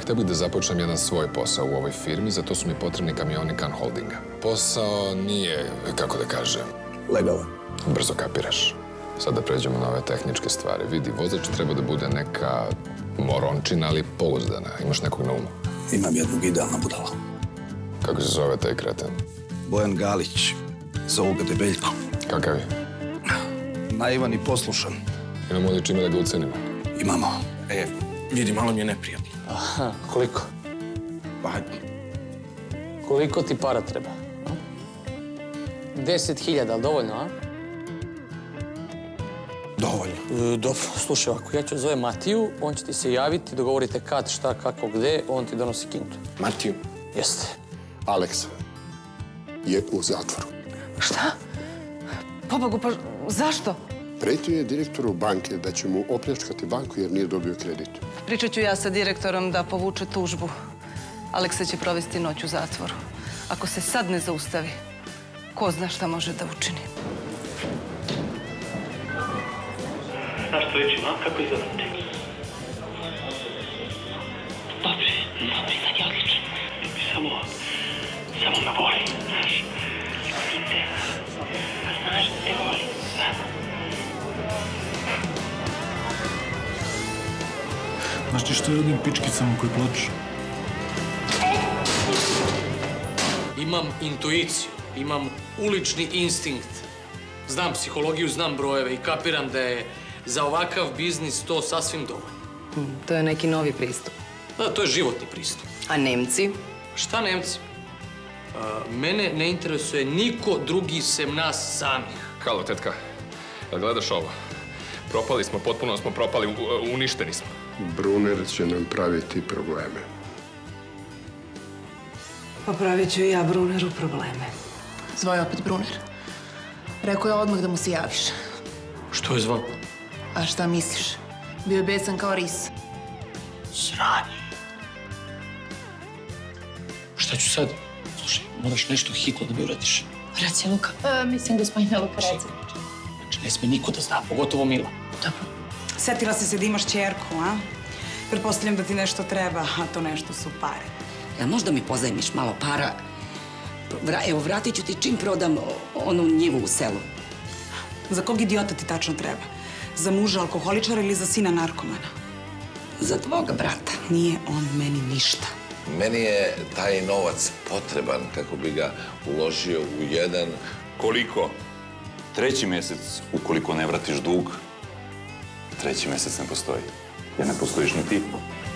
Htio bih da započnem jedan svoj posao u ovoj firmi, zato su mi potrebni kamioni Can Holdinga. Posao nije, kako da kažem, legalan. Brzo kapiraš. Sad da pređemo na ove tehničke stvari. Vidi, vozač treba da bude neka morončina, ali pouzdana. Imaš nekog na umu? Imam jednog idealna budala. Kako se zove taj kreten? Bojan Galić. Zovu ga Debeljko. Kakav je? Naivan i poslušan. Imamo li čime da ga ucenimo? Imamo. Vidi, malo mi je neprijatno. Aha, koliko? Pa, Koliko ti para treba? 10.000, ali dovoljno, a? dovoljno. Dobro, slušaj ovako, ja ću zove Matiju, on će ti se javiti, dogovorite kad, šta, kako, gde, on ti donosi kintu. Matiju, Jeste. Aleksa je u zatvoru. Šta? Pobogu, pa zašto? Pretio je direktoru banke da će mu opljačkati banku jer nije dobio kredit. Pričat ću ja sa direktorom da povuče tužbu. Aleksa će provesti noć u zatvoru. Ako se sad ne zaustavi, ko zna šta može da učini. Znaš što reći, no? Kako izgledate? Dobri, sad je odličan. Samo me voli, znaš. Ide. Znaš da te voli. Znaš ti što je onim pičkicama koji plaču? Imam intuiciju, imam ulični instinkt. Znam psihologiju, znam brojeve i kapiram da je za ovakav biznis to sasvim dovoljno. To je neki novi pristup. Da, to je životni pristup. A Nemci? Šta Nemci? Mene ne interesuje niko drugi sem nas samih. Halo, tetka, jel gledaš ovo? Propali smo, potpuno smo propali, uništeni smo. Brunner će nam praviti probleme. Pa pravit ću i ja Bruneru probleme. Zvao je opet Bruner. Rekao je odmah da mu se javiš. Što je zvao? A šta misliš? Bio je besan kao ris. Sranje. Šta ću sad? Slušaj, moraš nešto hitno da mi uradiš. Reci, Luka. Mislim, gospodine Luka, reci. Znači, ne sme niko da zna, pogotovo Mila. Dobro. Setila si se da imaš ćerku, a? Pretpostavljam da ti nešto treba, a to nešto su pare. Jel možda mi pozajmiš malo para? Evo, vratit ću ti čim prodam onu njivu u selu. Za kog idiota ti tačno treba? Za muža alkoholičara ili za sina narkomana? Za tvoga brata. Nije on meni ništa. Meni je taj novac potreban kako bi ga uložio u jedan... Koliko? 3. mesec, ukoliko ne vratiš dug, 3. mesec ne postoji. Jer ne postojiš ni ti.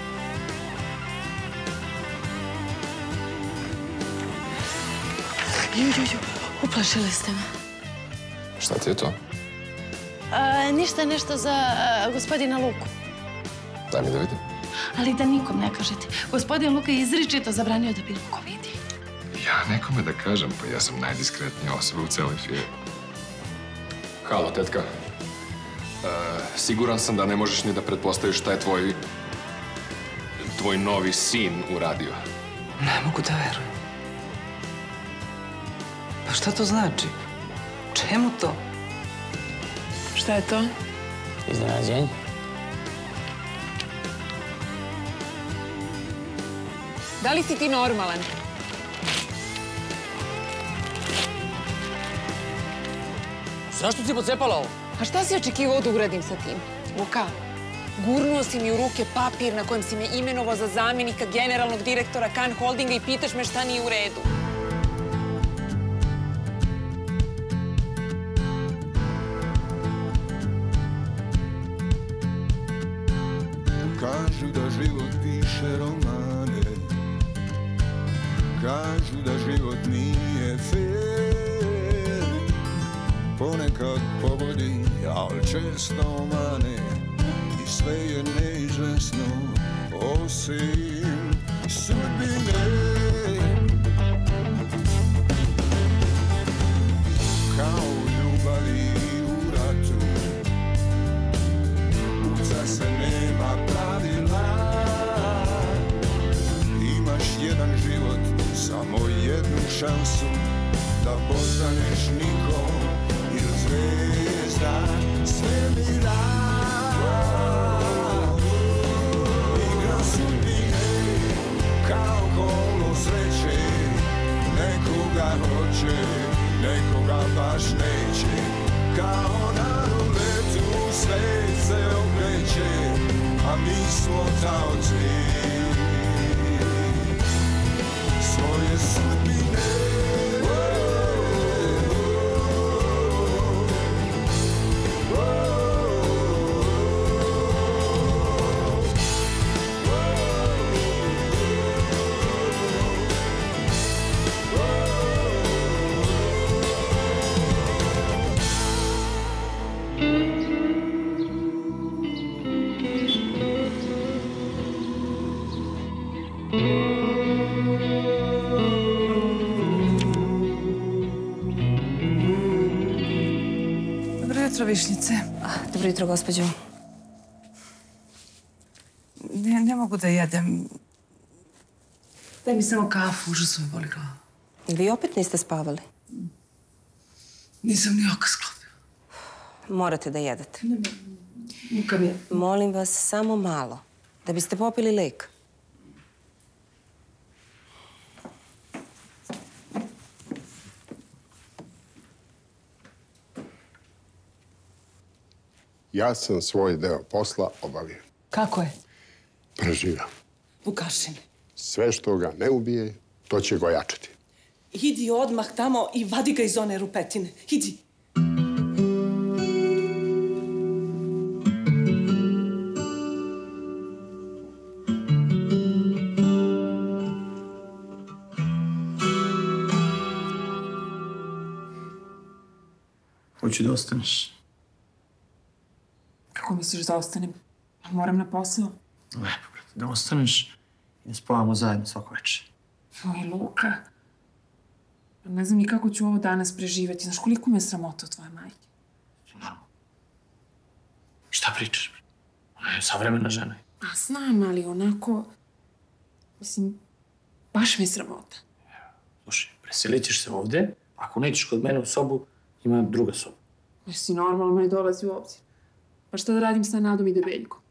Uplašili ste me. Šta ti je to? Ništa, nešto za gospodina Luku. Daj mi da vidim. Ali da nikom ne kažete. Gospodin Luka je izričito zabranio da bilo ko vidi. Ja nekome da kažem, pa ja sam najdiskretnija osoba u celoj firmi. Halo, tetka. Siguran sam da ne možeš ni da pretpostaviš šta je tvoj novi sin uradio. Ne mogu da verujem. Pa šta to znači? Čemu to? Šta je to? Iznenađenje. Da li si ti normalan? Zašto si pocepala ovo? A šta si očekivao da uradim sa tim? Luka, gurnuo si mi u ruke papir na kojem si me imenovao za zamjenika generalnog direktora Can Holdinga i pitaš me šta nije u redu. Kažu da život piše romane, kažu da život nije fair. Ponekad pogodi, al često mane i sve je neizvesno osim sudbine. Kao u ljubavi u ratu, za se nema pravila. Imaš jedan život, samo jednu šansu da postaneš nikom ili zvezda svemira. Igra sudbine. hoće, nekoga baš neće. Kao na ruletu svet se okreće, a mi smo taoci svoje sudbine. Dobro jutro, Višnjice. Dobro jutro, gospođo. Ne mogu da jedem. Daj mi samo kafu, užasno me boli glava. Vi opet niste spavali? Nisam ni oka sklopila. Morate da jedete. Muka mi je. Molim vas, samo malo. Da biste popili lek. Ja sam svoj deo posla obavio. Kako je? Preživio. Vukašin. Sve što ga ne ubije, to će ga jačati. Idi odmah tamo i vadi ga iz one rupetine. Idi. Hoću da ostaneš. Kako misliš da ostanem? Moram na posao. Lepo, brate, da ostaneš i da spavamo zajedno svako večer. Oj, Luka. Ne znam ni kako ću ovo danas preživjeti. Znaš koliko me je sramota od tvoje majke? Šta pričaš, bre? Ona je savremena žena. A znam, ali onako... Mislim, baš mi je sramota. Slušaj, preselit ćeš se ovde. Ako nećeš kod mene u sobu, ima druga soba. Jer si normalno ne dolazi u obzir. Pa šta da radim sa Nadom i Debeljkom?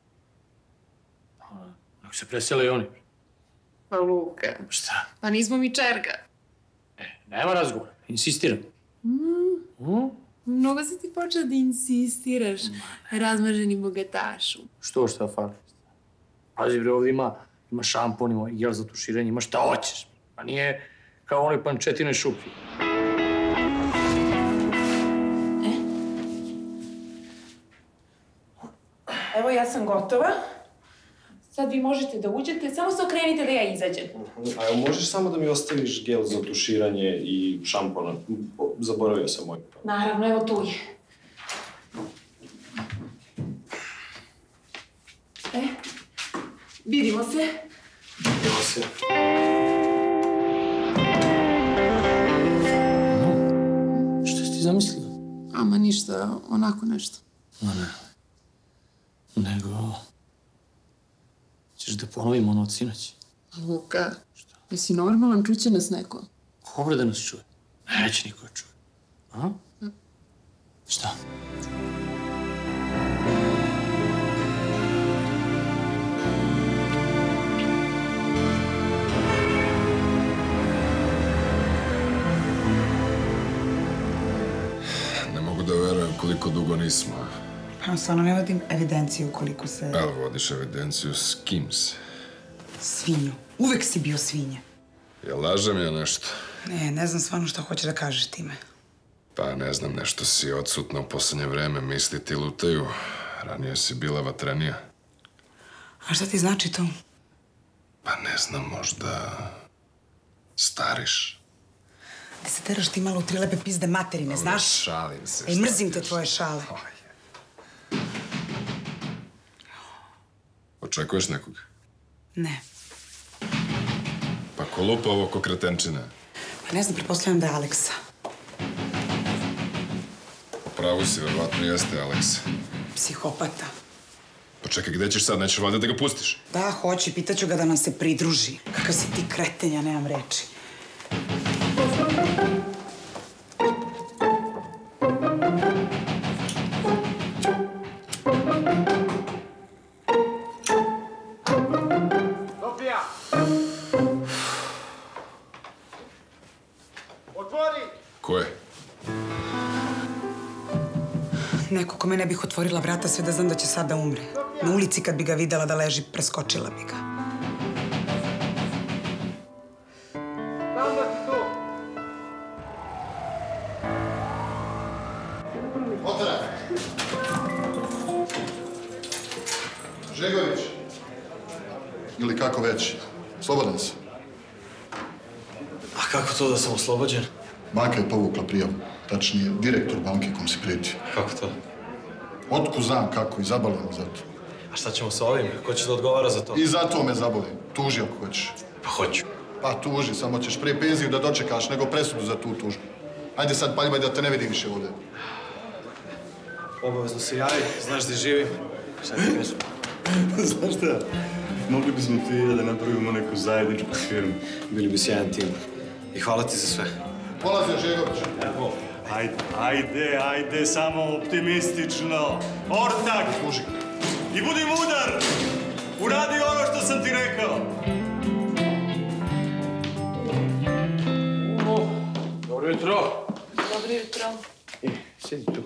Nek se presele i oni. Pa Luka. Šta? Pa nismo mi čerga. Nema razgovora. Insistiram. Mnogo si ti počeo da insistiraš, razmaženi bogatašu. Šta fali? Pazi, bre, ovdje ima šampon, ima gel za tuširanje, ima šta hoćeš. Pa nije kao onoj pančetinoj šupi. Evo, ja sam gotova. Sad vi možete da uđete, samo se okrenite da ja izađem. A evo, možeš samo da mi ostaviš gel za tuširanje i šampona? Zaboravio sam moj. Naravno, evo tu je. Vidimo se. Vidimo se. Šta si ti zamislila? Ama ništa, onako nešto. Ma ne. Nego... Ćeš da ponovimo ono od sinoć? Luka, jesi normalan, čuće nas neko? Ko bre da nas čuje? Neće niko da čuje. A? Šta? Ne mogu da verujem koliko dugo nismo. Pa stvarno ne vodim evidenciju koliko se... Ali vodiš evidenciju s kim se? Svinju. Uvek si bio svinja. Jel lažem ja nešto? Ne znam stvarno što hoćeš da kažeš time. Pa ne znam, nešto si odsutna u poslednje vreme, misli ti lutaju. Ranije si bila vatrenija. A šta ti znači to? Pa ne znam, možda... stariš. Da se teraš ti malo u 3 lepe pizde materine, znaš? Šalim se. Ej, mrzim te tvoje šale. Očekuješ nekog? Ne. Pa ko lupa ovo ko kretenčina? Pa ne znam, pretpostavljam da je Aleksa. U pravu si, verovatno jeste Aleksa. Psihopata. Pa čekaj, gde ćeš sad? Nećeš valjda da ga pustiš? Da, hoću. Pitaću ga da nam se pridruži. Kakav si ti kreten, ja nemam reči. Otvori! Neko kome ne bih otvorila vrata sve da znam da će sad da umre. Na ulici kad bi ga videla da leži, preskočila bi ga. Žegović. Ili kako već. Slobodan si. A kako to da sam oslobođen? Banka je povukla prijavu. Tačnije, direktor banke kom si prijetio. Kako to? Otkud znam kako i zabavljam za to. A šta ćemo sa ovim? Ko će da odgovara za to? I zato me zaboli. Tuži ako hoćeš. Pa hoću. Pa tuži, samo ćeš prije penziju da dočekaš nego presudu za tu tužbu. Ajde sad paljbaj da te ne vidim više ovdje. Obavezno se javi, znaš gdje živim. Šta ti kažem? Znaš šta? Mogli bismo ti i ja da napravimo neku zajedničku firmu. Bili bi sjajan tim. I hvala ti za sve. Polazio Žegović. Evo. Ajde, samo optimistično. Ortak! Služi. I budi mudar! Uradi ono što sam ti rekao. Dobro jutro. Dobro jutro. Sjedi tu.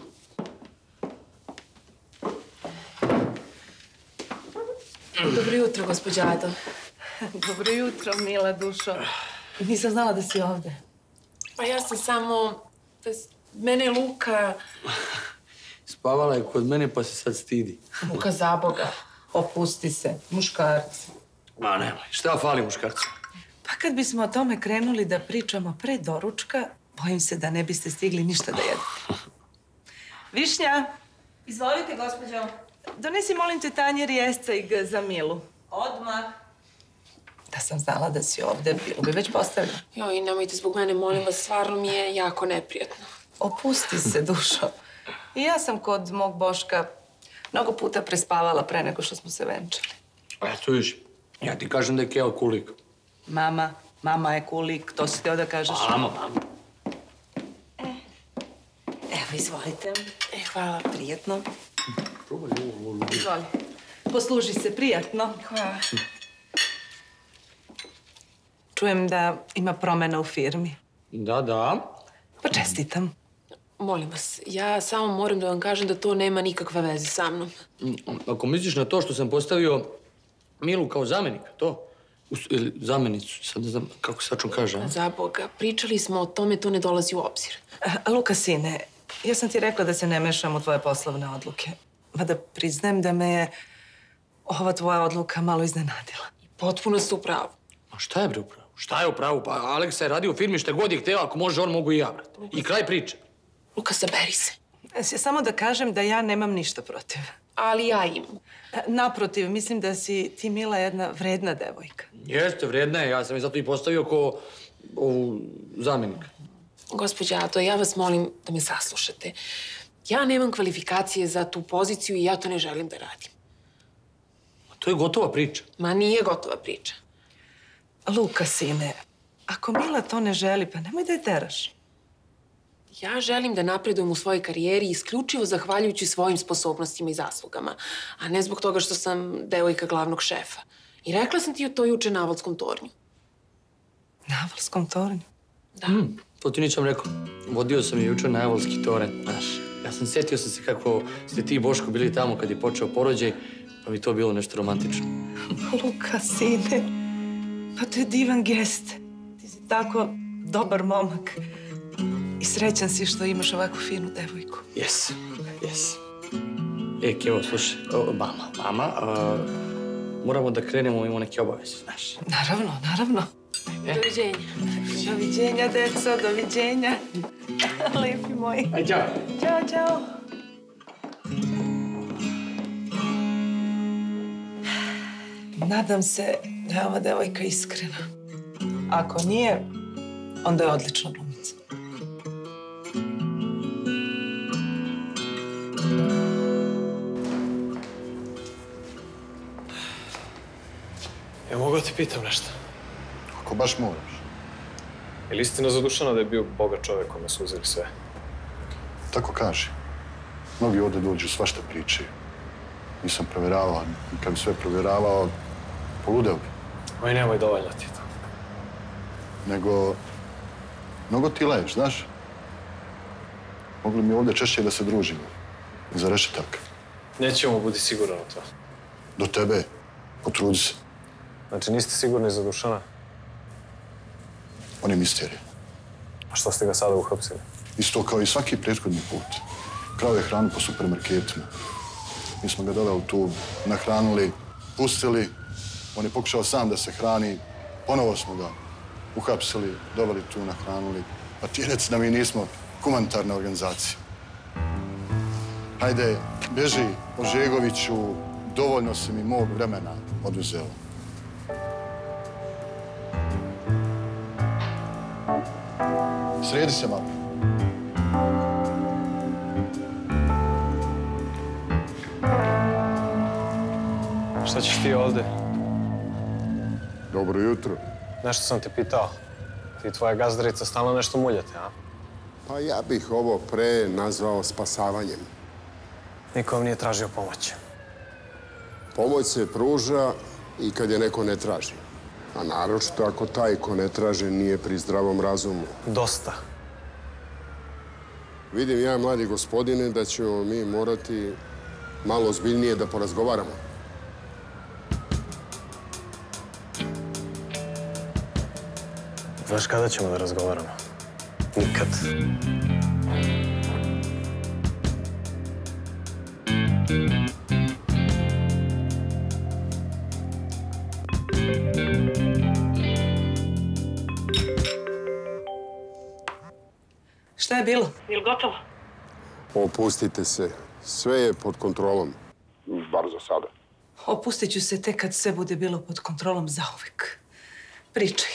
Dobro jutro, gospođo Ado. Dobro jutro, mila dušo. Nisam znala da si ovde. Pa ja sam samo... Mene je Luka... Spavala je kod mene pa se sad stidi. Luka, za Boga. Opusti se. Muškarci. Ma nemoj, šta fali muškarcu? Pa kad bismo o tome krenuli da pričamo pre doručka, bojim se da ne biste stigli ništa da jedete. Višnja! Izvolite, gospođo. Donesi, molim te, tanjer jescajg za Milu. Odmah. Da sam znala da si ovde, bilo bi već postavljeno. Joj, nemojte zbog mene, molim vas, stvarno mi je jako neprijatno. Opusti se, dušo. I ja sam kod mog Boška mnogo puta prespavala pre nego što smo se venčali. Eto viš, ja ti kažem da je Keo kulik. Mama je kulik, to si htio da kažeš. Mama. Evo, izvolite. Hvala. Prijetno. Izvoli. Posluži se, prijatno. Hvala. Čujem da ima promjena u firmi. Da. Pa čestitam. Molim vas, ja samo moram da vam kažem da to nema nikakve veze sa mnom. Ako misliš na to što sam postavio Milu kao zamjenika, to? Ili zamjenicu, sad ne znam kako se tačno kaže. Za Boga, pričali smo o tome, to ne dolazi u obzir. Luka, sine, ja sam ti rekla da se ne mešam u tvoje poslovne odluke. Mada priznajem da me je ova tvoja odluka malo iznenadila. Potpuno ste u pravu. A šta je bre u pravu? Šta je u pravu? Pa Aleksa je radio u firmi šta god je hteo, ako može on mogu i ja, brate. I kraj priče. Luka, saberi se. Samo da kažem da ja nemam ništa protiv. Ali ja imam. Naprotiv, mislim da si ti, Mila, jedna vredna devojka. Jeste, vredna je. Ja sam je zato i postavio ko ovu zamjenika. Gospođa Ato, ja vas molim da me saslušate. Ja nemam kvalifikacije za tu poziciju i ja to ne želim da radim. To je gotova priča. Ma nije gotova priča. Luka, sine, ako Mila to ne želi, pa nemoj da je teraš. Ja želim da napredujem u svojoj karijeri isključivo zahvaljujući svojim sposobnostima i zaslugama, a ne zbog toga što sam devojka glavnog šefa. I rekla sam ti to juče na Avalskom tornju. Na Avalskom tornju? Da. To ti nisam rekao. Vodio sam je juče na Avalski toren, znaš. Ja sam setio sam se kako ste ti i Boško bili tamo kad je počeo porođaj, pa bi to bilo nešto romantično. Luka, sine, pa to je divan gest. Ti si tako dobar momak. I srećan si što imaš ovakvu finu devojku. Jes. Kevo, slušaj, mama, moramo da krenemo, imamo neke obaveze, znaš. Naravno. Doviđenja. Doviđenja, deco, doviđenja. Lepi moji. Aj, čao. Ćao. Nadam se da je ova devojka iskrena. Ako nije, onda je odlična glumica. Ja mogu da ti pitam nešto? Ako baš moraš. Je li istina za Dušana da je bio bogat čovjek kome su uzeli sve? Tako kaže. Mnogi ovdje dođu, svašta pričaju. Nisam provjeravao, i kad bi sve provjeravao, poludeo bi. Oj, nemoj dovoljno ti to. Nego, mnogo ti leješ, znaš? Mogli mi ovdje češće da se družimo. Iza rešetaka. Nećemo budi siguran u to. Do tebe. Potrudi se. Znači, niste sigurni za Dušana? On je misterija. A što ste ga sada uhapsili? Isto kao i svaki prethodni put. Krao je hranu po supermarketima. Mi smo ga doveli tu, nahranili, pustili. On je pokušao sam da se hrani. Ponovo smo ga uhapsili, doveli tu, nahranili. Pa ti reci da mi nismo humanitarna organizacija. Hajde, beži, Ožegoviću, dovoljno si mi mog vremena oduzeo. Sredi se malo. Šta ćeš ti ovde? Dobro jutro. Nešto sam te pitao. Ti i tvoja gazdarica stalno nešto muljate, a? Pa ja bih ovo pre nazvao spasavanjem. Niko vam nije tražio pomoć. Pomoć se pruža i kad je neko ne traži. A naročito ako taj ko ne traži nije pri zdravom razumu. Dosta. Vidim ja, mladi gospodine, da ćemo mi morati malo ozbiljnije da porazgovaramo. Znaš kada ćemo da razgovaramo? Nikad. Šta je bilo? Jel gotovo? Opustite se. Sve je pod kontrolom. Bar za sada. Opustit ću se tek kad sve bude bilo pod kontrolom zauvek. Pričaj.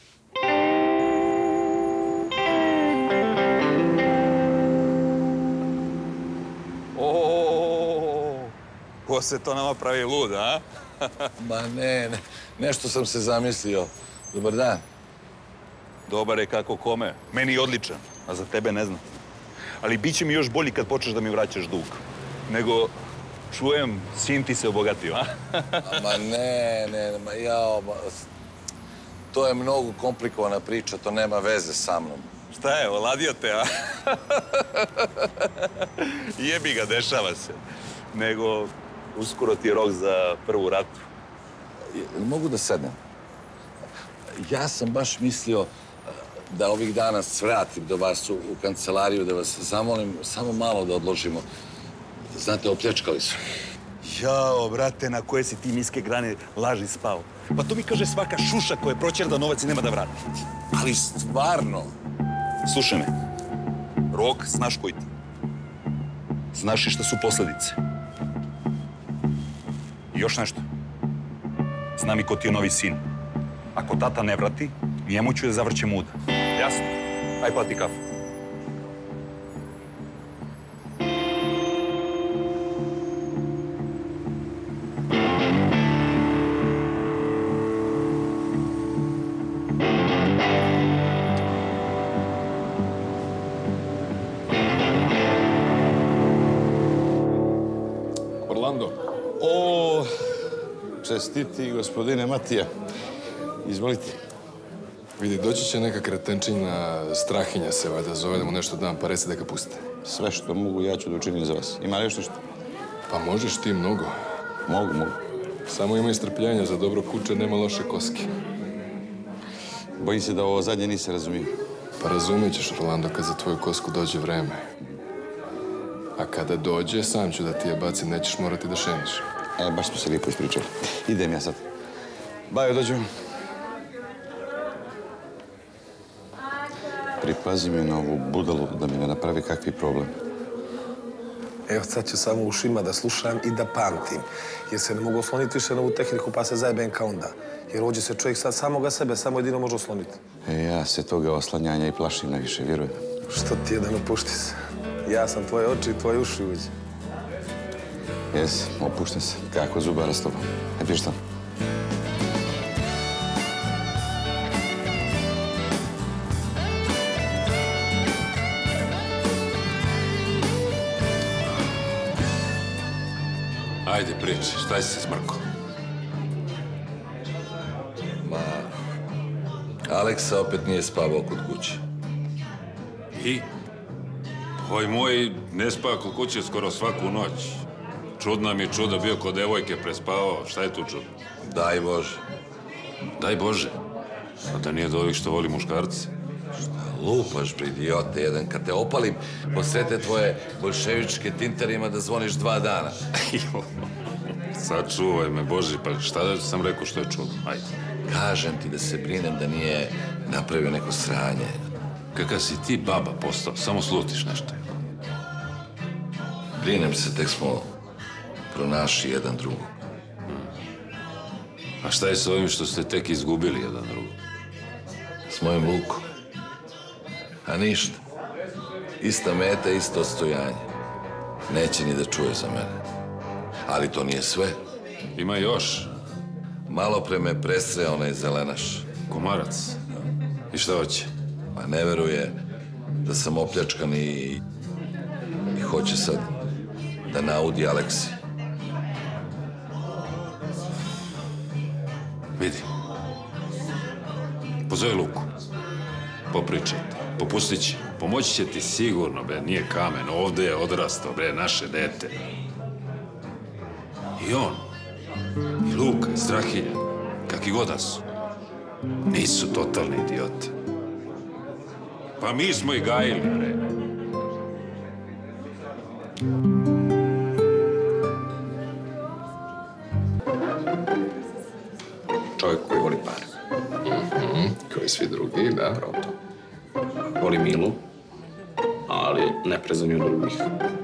Ko se to nama pravi lud, a? Ma ne, nešto sam se zamislio. Dobar dan. Dobar je kako kome. Meni je odličan, a za tebe ne znam. Ali bit će mi još bolji kad počneš da mi vraćaš dug. Nego, čujem, sin ti se obogatio, a? Ma ne, to je mnogo komplikovana priča, to nema veze sa mnom. Šta je, oladio te, a? Jebi ga, dešava se. Nego, uskoro ti je rok za prvu ratu. Mogu da sednem? Ja sam baš mislio da ovih dana svratim do vas u kancelariju, da vas zamolim samo malo da odložimo. Znate, opljačkali su. Jao, brate, na koje si ti niske grane laži spao. Pa to mi kaže svaka šuša koja je proćerda novac i nema da vrati. Ali stvarno. Slušaj me. Rok, znaš koji ti. Znaš i šta su posledice. I još nešto. Znam i ko ti je novi sin. Ako tata ne vrati, njemu ću da zavrće muda. Jasno? Aj, plati kafu. Orlando. O, čestiti, gospodine Matija. Izvolite. Vidi, doći će neka kretenčina Strahinja se valjda zove da mu nešto dam, pa reci da ga pustite. Sve što mogu, ja ću da učinim za vas. Ima li još nešto? Pa možeš ti mnogo. Mogu. Samo imaj strpljenja, za dobro kuće nema loše koske. Bojim se da ovo zadnje nisi razumio. Pa razumit ćeš, Orlando, kad za tvoju kosku dođe vreme. A kada dođe, sam ću da ti je bacim, nećeš morati da šeniš. Baš smo se lijepo ispričali. Idem ja sad. Bajo, dođu. Pripazi me na ovu budalu da mi ne napravi kakvi problem. Evo, sad ću samo ušima da slušam i da pamtim. Jer se ne mogu osloniti više na ovu tehniku, pa se zajebem kao onda. Jer ovdje se čovjek sad samoga sebe samo jedino može osloniti. Ja se toga oslanjanja i plašim najviše, vjerujem. Što ti jedan opušti se? Ja sam tvoje oči i tvoje uši uđe. Jesi, opuštam se. Kako zubara s tobom. Ne piš tamo. Ajde, priči, šta si se smrkao? Aleksa opet nije spavao kod kuće. I? Oj moj ne spava kod kuće skoro svaku noć. Čudna mi čuda, bio kod devojke, prespavao. Šta je tu čudno? Daj Bože. Daj Bože? A da nije do ovih što voli muškarci? Lupaš, bre, idiote jedan. Kad te opalim, posvete tvoje bolševičke tinterima da zvoniš 2 dana. Sačuvaj me, Bože, pa šta da sam rekao što je čudno? Ajde. Kažem ti da se brinem da nije napravio neko sranje. Kakav si ti baba postao, samo slutiš nešto. Brinem se, tek smo pronašli jedan drugog. A šta je s ovim što ste tek izgubili jedan drugog? S mojim Lukom. A ništa. Ista meta, isto odstojanje. Neće ni da čuje za mene. Ali to nije sve. Ima još. Malo pre me presreo onaj zelenaš. Komarac? I šta hoće? Pa ne veruje da sam opljačkan i hoće sad da naudi Aleksi. Vidi. Pozovi Luku. Popričajte. Popustit će. Pomoći će ti sigurno, bre. Nije kamen. Ovde je odrastao, bre. Naše dete. I on. I Luka. I Strahilja. Kakvi god da su. Nisu totalni idioti. Pa mi smo ih gajili, bre. Čovjek koji voli pare. Koji svi drugi, da. Pravo to. Voli Milu, ali ne prezanju drugih.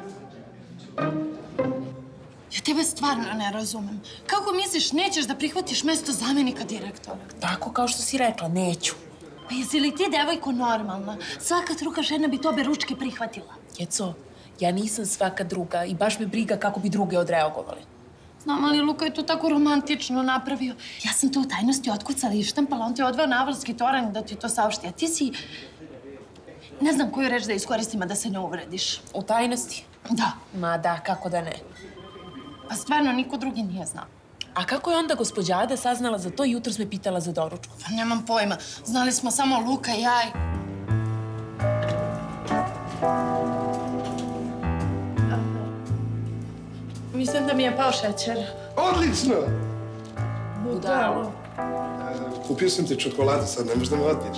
Ja tebe stvarno ne razumem. Kako misliš, nećeš da prihvatiš mesto zamenika direktora? Tako kao što si rekla, neću. Pa jesi li ti, devojko, normalna? Svaka druga žena bi to beručke prihvatila. Jeco, ja nisam svaka druga i baš me briga kako bi druge odreagovali. Znam, ali Luka je to tako romantično napravio. Ja sam to u tajnosti otkucala i štampala, on ti je odveo na Avalski toranj da ti to saopšti. A ti si... Ne znam koju reč da iskoristim, a da se ne uvrediš. U tajnosti? Da. Ma da, kako da ne. Pa stvarno, niko drugi nije znao. A kako je onda gospođa Ada saznala za to i jutros me pitala za doručku? Pa nemam pojma. Znali smo samo Luka i ja. Mislim da mi je pao šećer. Odlično! Budalo. Kupio sam ti čokoladu, sad ne možeš da me odbiješ.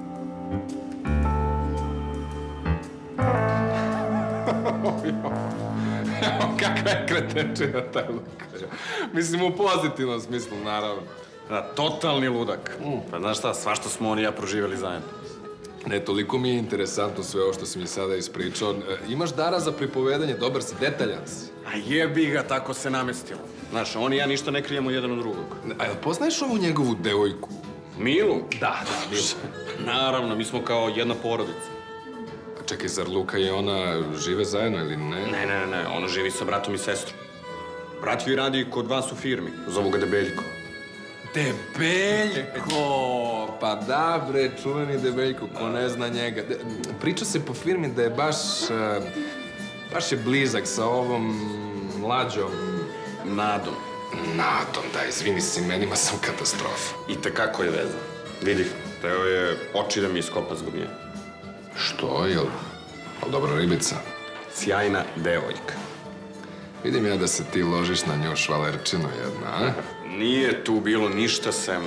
Kakva je kretenčina taj Luka. Mislim, u pozitivnom smislu, naravno. Da, totalni ludak. Pa znaš šta, svašta smo on i ja proživjeli zajedno. Ne, toliko mi je interesantno sve ovo što si mi sada ispričao. Imaš dara za pripovedanje, dobar si, detaljan si. A jebi ga, tako se namestilo. Znaš, on i ja ništa ne krijemo jedan od drugog. A jel poznaješ ovu njegovu devojku? Milu? Da, Milu. Naravno, mi smo kao jedna porodica. A čekaj, zar Luka i ona žive zajedno ili ne? Ne, ona živi sa bratom i sestrom. Brat joj radi kod vas u firmi, zovu ga Debeljko. Debeljko! Pa da, bre, čuveni Debeljko, ko ne zna njega. Priča se po firmi da je baš je blizak sa ovom mlađom... Nadom. Nadom, da, izvini se, imenima sam katastrofa. I tekako je vezan. Vidi, teo je oči da mi iskopa zbog nje. Što, jel dobra ribica? Sjajna devojka. Vidim ja da se ti ložiš na nju švalerčinu jedna, a? Nije tu bilo ništa sem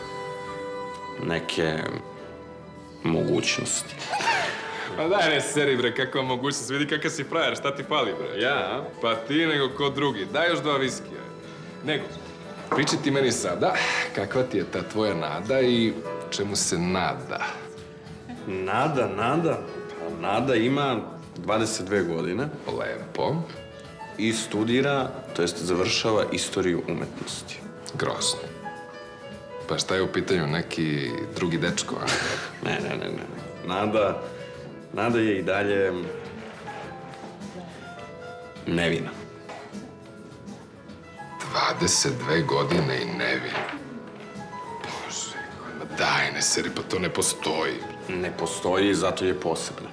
neke mogućnosti. Pa daj ne seri, bre, kakva mogućnost. Vidi kakav si frajer, šta ti fali, bre? Ja, a? Pa ti nego ko drugi. Daj još 2 viskija. Nego, priči ti meni sada kakva ti je ta tvoja nada i čemu se nada. Nada? Pa Nada ima 22 godine. Lepo. I studira, to jest završava istoriju umetnosti. Grozno. Pa šta je u pitanju, neki drugi dečko, a? Ne. Nada je i dalje nevina. 22 godine i nevina. Bože, ma daj, ne seri, pa to ne postoji. Ne postoji i zato je posebna.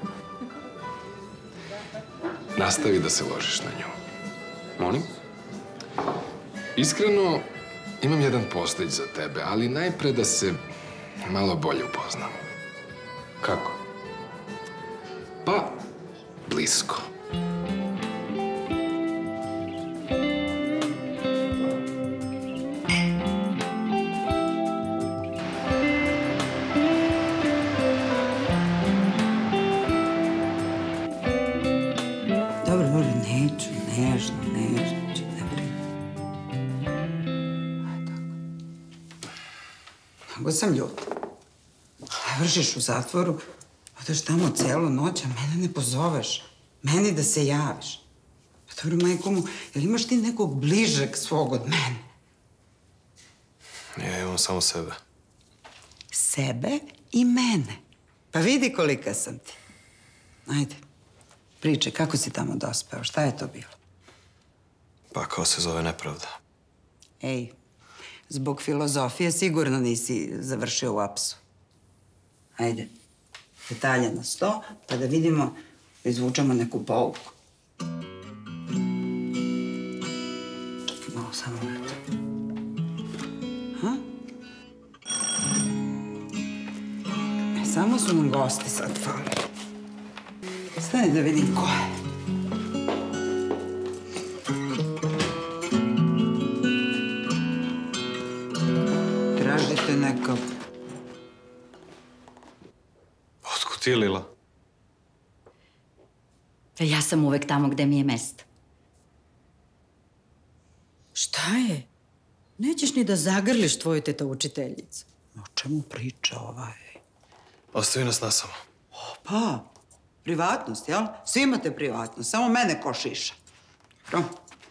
Nastavi da se ložiš na nju. Molim? Iskreno, imam jedan poslić za tebe, ali najpre da se malo bolje upoznamo. Kako? Pa, blisko. Dobro, neću, nežno, ne brini. Kako sam ljuta. Vršiš u zatvoru, odeš tamo celu noć, a mene ne pozoveš. Meni da se javiš. Pa dobro, majko mu, jel imaš ti nekog bližeg svog od mene? Ja imam samo sebe. Sebe i mene. Pa vidi kolika sam ti. Ajde, pričaj, kako si tamo dospeo? Šta je to bilo? Pa kao se zove nepravda. Ej, zbog filozofije sigurno nisi završio u apsu. Ajde, detalje na 100, pa da vidimo, da izvučemo neku pouku. Čekaj malo, samo nešto. Ha? Samo su nam gosti sad fali. Stani da vidim ko je. Tražite nekog. Otkud ti, Lila? Ja sam uvek tamo gde mi je mesto. Šta je? Nećeš ni da zagrliš tvoju teta učiteljicu. O čemu priča ovaj? Ostavi nas nasamo. Pa, privatnost, jel? Svi imate privatnost, samo mene ko šiša. Pro.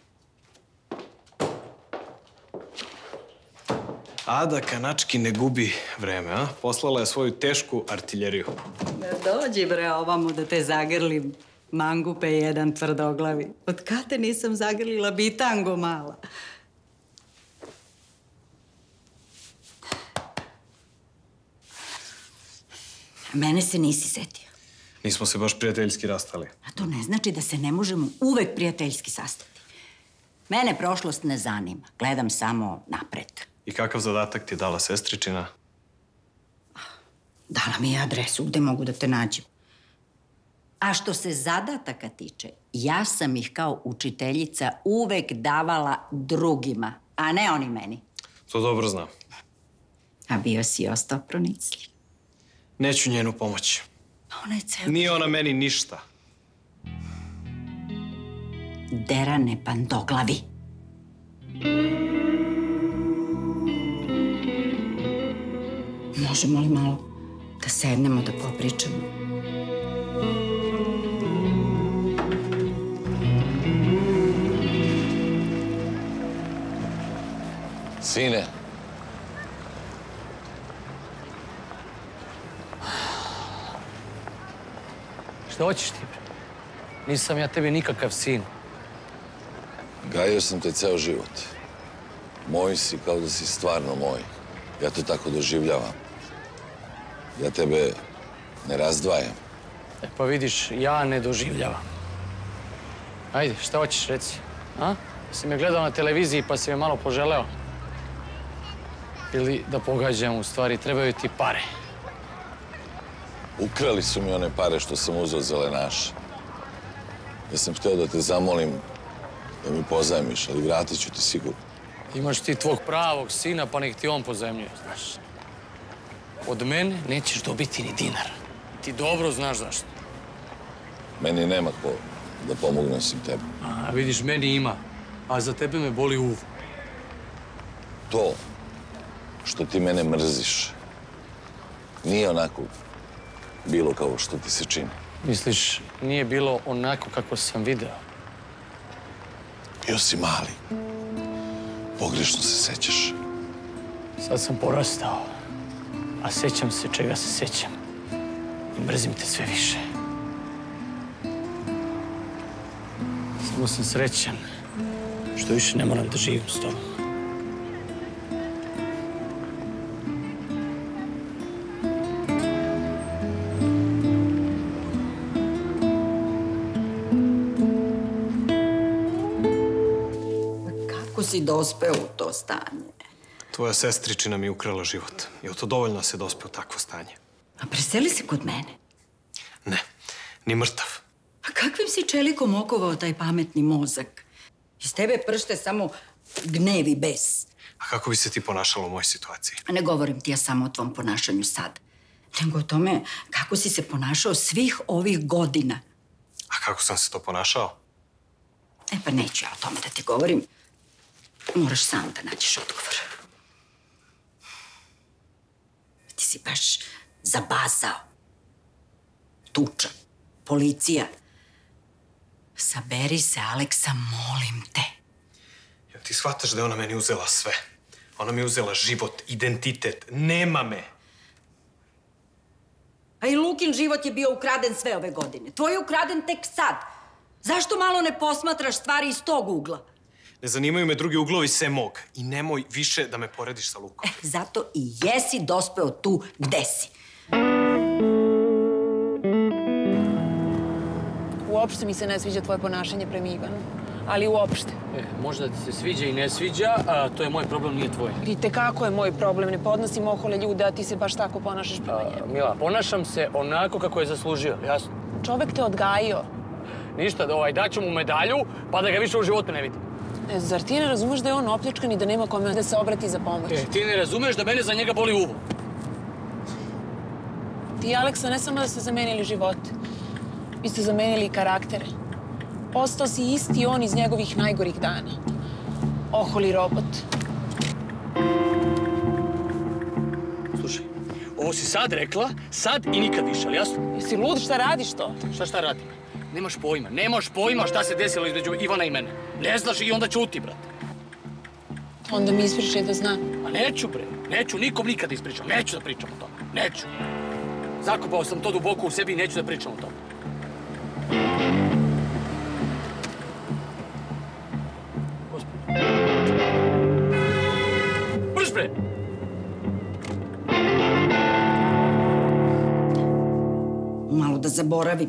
Ada Kanački ne gubi vreme, a? Poslala je svoju tešku artiljeriju. Dođi bre ovamo da te zagrlim. Mangupe jedan tvrdoglavi. Od kad te nisam zagrlila bitango mala? Mene se nisi setio. Nismo se baš prijateljski rastali. A to ne znači da se ne možemo uvek prijateljski sastati. Mene prošlost ne zanima. Gledam samo napred. I kakav zadatak ti je dala sestričina? Dala mi je adresu gde mogu da te nađem. A što se zadataka tiče, ja sam ih kao učiteljica uvek davala drugima, a ne oni meni. To dobro znam. A bio si ostao pronicljiv. Neću njenu pomoć. Ona je celo... Nije ona meni ništa. Derane pandoglavi. Možemo li malo da sednemo, da popričamo? Sine. Šta hoćeš ti, bre? Nisam ja tebi nikakav sin. Gajio sam te ceo život. Moj si kao da si stvarno moj. Ja to tako doživljavam. Ja tebe ne razdvajam. E pa vidiš, ja ne doživljavam. Ajde, šta hoćeš, reci? A? Si me gledao na televiziji pa si me malo poželeo? Ili da pogađam, u stvari, trebaju ti pare. Ukrali su mi one pare što sam uzeo zelenaša. Ja sam htio da te zamolim da mi pozajmiš, ali vratit ću ti sigurno. Imaš ti tvog pravog sina, pa nek ti on pozajmljuje, znaš. Od mene nećeš dobiti ni dinar. Ti dobro znaš zašto. Meni nema ko da pomogne osim tebe. A vidiš, meni ima, a za tebe me boli uvo. To što ti mene mrziš nije onako bilo kao što ti se čini. Misliš, nije bilo onako kako sam video? Bio si mali. Pogrešno se sećaš. Sad sam porastao, a sećam se čega se sećam. I mrzim te sve više. Samo sam srećan što više ne moram da živim s tobom. Kako si dospeo u to stanje? Tvoja sestričina mi je ukrala život. I to dovoljno se dospeo u takvo stanje. A preseli si kod mene? Ne, ni mrtav. A kakve si čelikom okovao taj pametni mozak? Iz tebe pršte samo gnev i bes. A kako bi se ti ponašala u mojoj situaciji? Ne govorim ti ja samo o tvom ponašanju sad, nego o tome kako si se ponašao svih ovih godina. A kako sam se to ponašao? E pa neću ja o tome da ti govorim. Moraš sam da nađeš odgovor. Ti si baš zabazao. Tuča, policija. Saberi se, Aleksa, molim te. Jel ti shvataš da je ona meni uzela sve? Ona mi je uzela život, identitet. Nema me. A i Lukin život je bio ukraden sve ove godine. Tvoj je ukraden tek sad. Zašto malo ne posmatraš stvari iz tog ugla? Ne zanimaju me drugi uglovi sem mog. I nemoj više da me porediš sa Lukom. Zato i jesi dospeo tu gde si. Uopšte mi se ne sviđa tvoje ponašanje prema Ivanu. Ali uopšte. Možda ti se sviđa i ne sviđa, a to je moj problem, nije tvoj. Vidite kako je moj problem. Ne podnosim ohole ljude, a ti se baš tako ponašaš prema njemu. Mila, ponašam se onako kako je zaslužio, jasno? Čovek te odgajio. Ništa, daću mu medalju, pa da ga više u životu ne vidim. Zar ti ne razumeš da je on opljačkan i da nema kome da se obrati za pomoć? Ti ne razumeš da mene za njega boli uvo. Ti i Aleksa ne samo da ste zamenili živote, vi ste zamenili i karaktere. Ostao si isti on iz njegovih najgorih dana. Oholi robot. Slušaj, ovo si sad rekla, sad i nikad više, ali jasno? Jesi lud, šta radiš to? Šta radim? Nemaš pojma šta se desilo između Ivana i mene. Ne znaš i onda ćuti, brate. Onda mi ispričaj da znam. A neću, bre. Neću nikom nikad ispričam. Neću da pričam o tome. Neću. Zakopao sam to duboko u sebi i neću da pričam o tome. Brž, bre! Malo da zaboravim.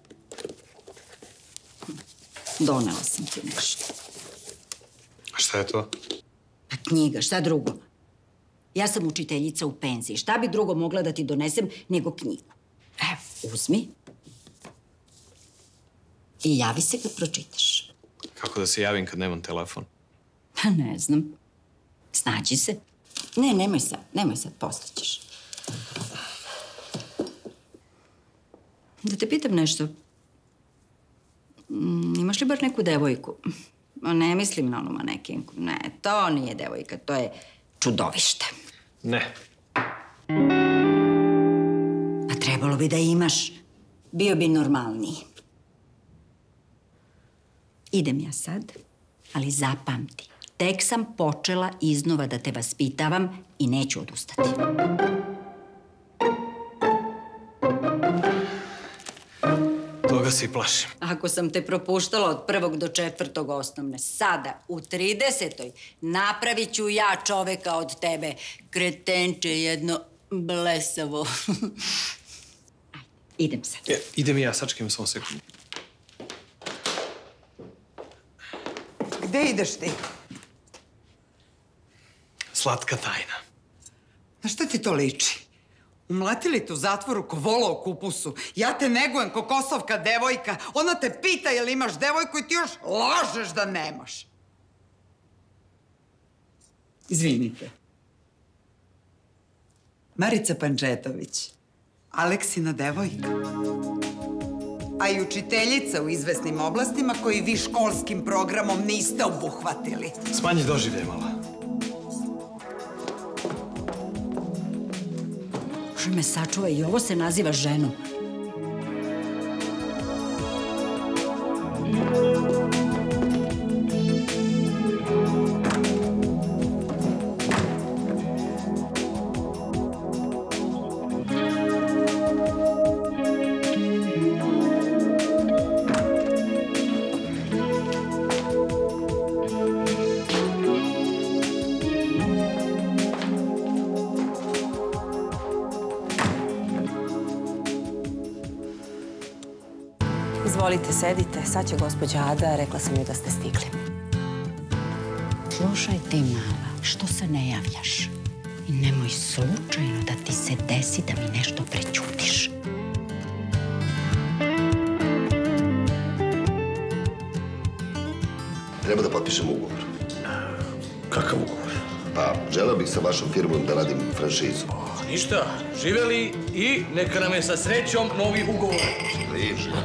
Donela sam ti nešto. A šta je to? Pa knjiga, šta drugo? Ja sam učiteljica u penziji. Šta bi drugo mogla da ti donesem nego knjigu? Evo, uzmi. I javi se kad pročitaš. Kako da se javim kad nemam telefon? Pa ne znam. Snađi se. Ne, nemoj sad, postaćeš. Da te pitam nešto. Imaš li bar neku devojku? Ne mislim na onu manekinku. Ne, to nije devojka, to je čudovište. Ne. Pa trebalo bi da imaš. Bio bi normalniji. Idem ja sad, ali zapamti. Tek sam počela iznova da te vaspitavam i neću odustati. Toga se i plašim. Ako sam te propuštala od 1. do 4. osnovne, sada, u 30. napravit ću ja čoveka od tebe. Kretenče jedno blesavo. Ajde, idem sad. Idem i ja, sačekaj samo sekundu. Gde ideš ti? Slatka tajna. Na šta ti to liči? Umlatili te u zatvoru ko vola u kupusu. Ja te negujem ko kosovka devojka. Ona te pita jel imaš devojku i ti još lažeš da nemaš. Izvinite. Marica Pančetović. Aleksina devojka. A i učiteljica u izvesnim oblastima koji vi školskim programom niste obuhvatili. Smanji doživljaj malo. Bože me sačuva, i ovo se naziva ženom. Izvolite, sedite. Sad će gospođa Ada, rekla sam joj da ste stigli. Slušaj ti, mala, što se ne javljaš? I nemoj slučajno da ti se desi da mi nešto prećutiš. Treba da potpišem ugovor. Kakav ugovor? Pa, želeo bih sa vašom firmom da radim franšizu. Ništa, živeli i neka nam je sa srećom novi ugovor. Živeli.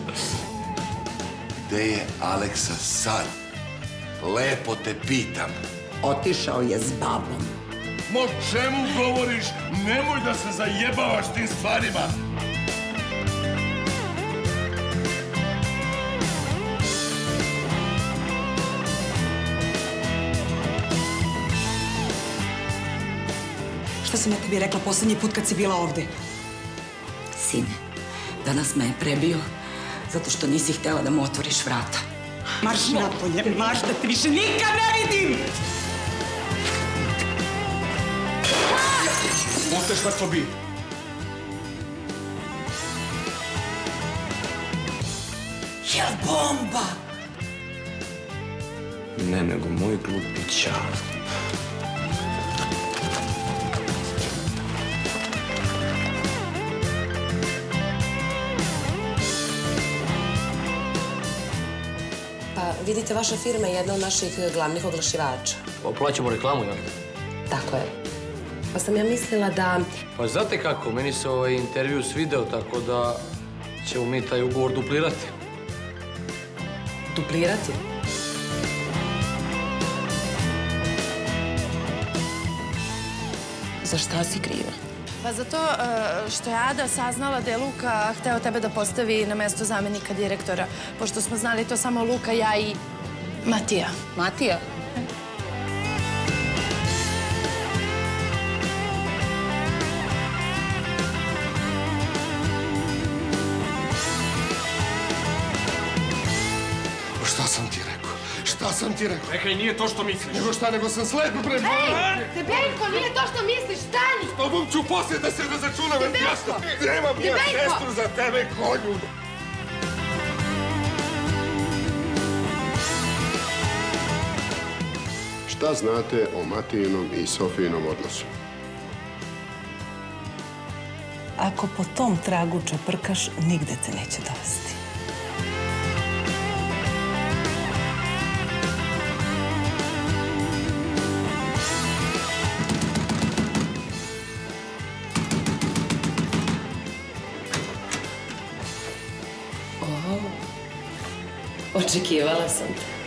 Gde je Aleksa sad? Lepo te pitam. Otišao je s babom. Mo čemu govoriš? Nemoj da se zajebavaš tim stvarima. Šta sam ja tebi rekla poslednji put kad si bila ovde? Sine, danas me je prebio zato što nisi htjela da mu otvoriš vrata. Marš napolje, marš da te više nikad ne vidim! Osteš mrtvo bi. Jel bomba? Ne, nego moj glupića. Pa, vidite, vaša firma je jedna od naših glavnih oglašivača. Plaćamo reklamu, jel? Tako je. Pa sam ja mislila da... Pa znate kako, meni se ovaj intervju svideo, tako da ćemo mi taj ugovor duplirati. Duplirati? Za šta si kriva? Pa zato što je Ada saznala da je Luka hteo tebe da postavi na mesto zamenika direktora, pošto smo znali to samo Luka, ja i Matija. Matija? Šta sam ti rekao? Šta sam ti rekao? Nekaj, nije to što misliš. Nego šta, nego sam slep pre... Ej, Debeljko, nije to što misliš, stani! S tobom ću poslije da se razačunavam. Debeljko! Nemam ja Debeljko! sestru za tebe, konju. Šta znate o Matijinom i Sofijinom odnosu? Ako po tom tragu čeprkaš, nigde te neće dovesti. Očekivala sam te.